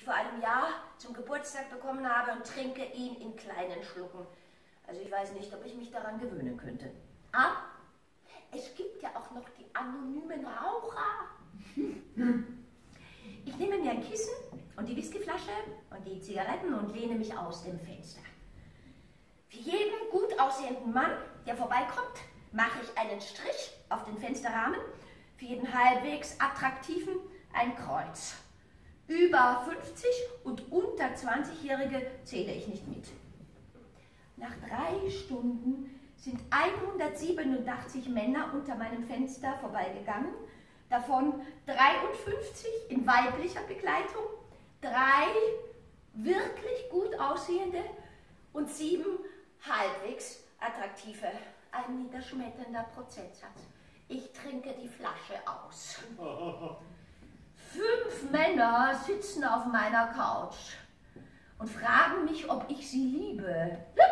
vor einem Jahr zum Geburtstag bekommen habe und trinke ihn in kleinen Schlucken. Also ich weiß nicht, ob ich mich daran gewöhnen könnte. Ah, es gibt ja auch noch die anonymen Raucher. Ich nehme mir ein Kissen und die Whiskyflasche und die Zigaretten und lehne mich aus dem Fenster. Für jeden gut aussehenden Mann, der vorbeikommt, mache ich einen Strich auf den Fensterrahmen, für jeden halbwegs attraktiven ein Kreuz. Über 50 und unter 20-Jährige zähle ich nicht mit. Nach 3 Stunden sind 187 Männer unter meinem Fenster vorbeigegangen, davon 53 in weiblicher Begleitung, 3 wirklich gut aussehende und 7 halbwegs attraktive. Ein niederschmetternder Prozentsatz. Ich trinke die Flasche aus. 5 Männer sitzen auf meiner Couch und fragen mich, ob ich sie liebe.